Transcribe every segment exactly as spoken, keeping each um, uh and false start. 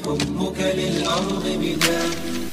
حبك للأرض بداد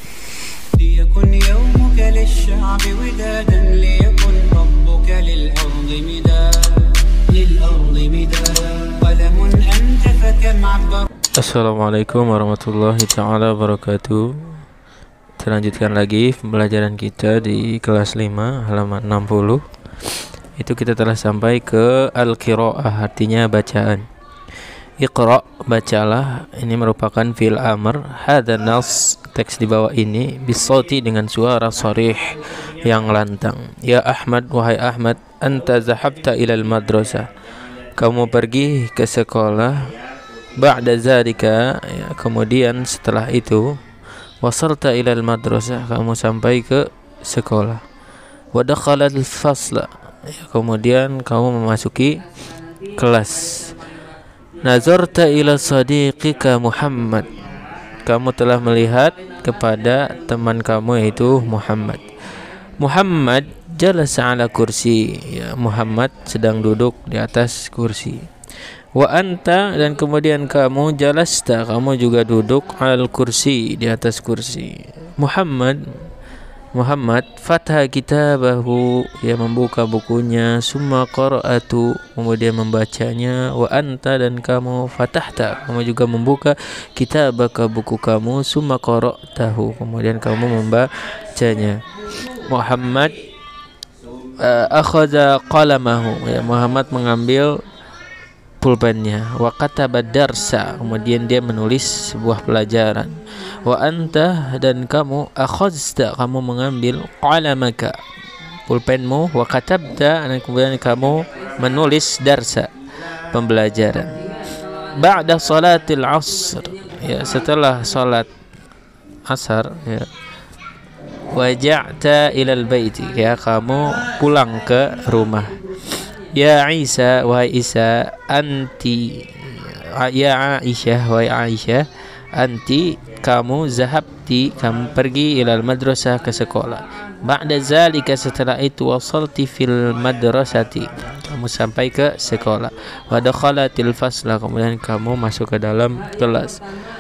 ليكن يومك للشعب ودادا ليكن ربك للأرض مداد للأرض مداد قلم أنت فكم عبر. Assalamualaikum warahmatullahi ta'ala wabarakatuh. Terlanjutkan lagi pembelajaran kita di kelas lima halaman enam puluh. Itu kita telah sampai ke al-qiraah, artinya bacaan. Iqra, bacalah. Ini merupakan fi'il amr. Hadza nas, teks di bawah ini bisauti, dengan suara sharih yang lantang. Ya Ahmad, wahai Ahmad, anta zahabta ilal madrasah, kamu pergi ke sekolah. Ba'da zalika, ya, kemudian setelah itu, wasalta ilal madrasah, kamu sampai ke sekolah. Wa dakhala al-fasla, ya, kemudian kamu memasuki kelas. Nazarta ila sadiqika Muhammad, kamu telah melihat kepada teman kamu yaitu Muhammad. Muhammad jalasa ala kursi, ya, Muhammad sedang duduk di atas kursi. Wa anta, dan kemudian kamu jalasta, kamu juga duduk al kursi, di atas kursi. Muhammad Muhammad fatha kitabahu, ya, membuka bukunya. Summa qara'atu, kemudian membacanya. Wa anta, dan kamu fatahta, kamu juga membuka kitabaka, buku kamu. Summa qara'tahu, kemudian kamu membacanya. Muhammad uh, akhadha qalamahu, ya, Muhammad mengambil pulpennya. Wa kataba darsa, kemudian dia menulis sebuah pelajaran. Wa anta, dan kamu akhadta, kamu mengambil qalamaka, pulpenmu. Wa katabta, dan kemudian kamu menulis darsa, pembelajaran. Ba'da salatil asr, ya, setelah salat asar, ya. Waja'ta ilal baiti, ya, kamu pulang ke rumah. Ya Isa, wahai Isa, anti, ya Aisyah, wahai Aisyah, anti, kamu, zahabti, kamu pergi, ilal madrasah, ke sekolah. Ba'da zalika, setelah itu, wasalti fil madrasati, kamu sampai ke sekolah. Wa dakhalatil fasla, kemudian kamu masuk ke dalam kelas.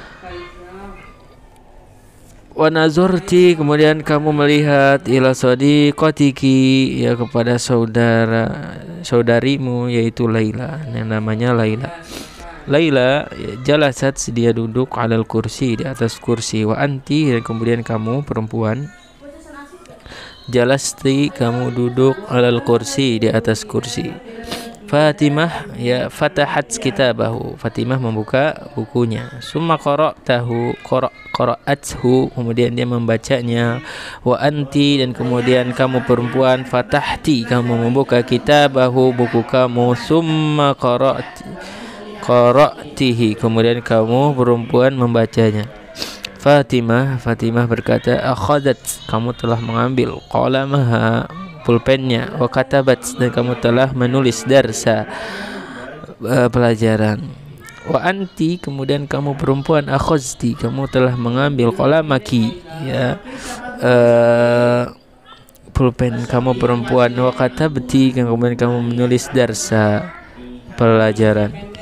Wa nazarti, kemudian kamu melihat, ila sadiqatiki, ya, kepada saudara saudarimu yaitu Laila, yang namanya Laila. Laila, ya, jalasat, dia duduk, alal kursi, di atas kursi. Wa anti, dan kemudian kamu perempuan, jalasti, kamu duduk, alal kursi, di atas kursi. Fatimah, ya, fatahat kitabahu, Fatimah membuka bukunya. Summa qara'tahu, qara' qara'athu, kemudian dia membacanya. Wa anti, dan kemudian kamu perempuan, fatahti, kamu membuka kitabahu, buku kamu. Summa qara'ti qara'tihi, kemudian kamu perempuan membacanya. Fatimah, Fatimah berkata, akhadat, kamu telah mengambil, qalamaha, pulpennya. Wa katabat, dan kamu telah menulis darsa, uh, pelajaran. Wa anti, kemudian kamu perempuan, akhazti, kamu telah mengambil, qalamaki, ya, uh, pulpen kamu perempuan. Wa katabti, kemudian kamu menulis darsa, pelajaran.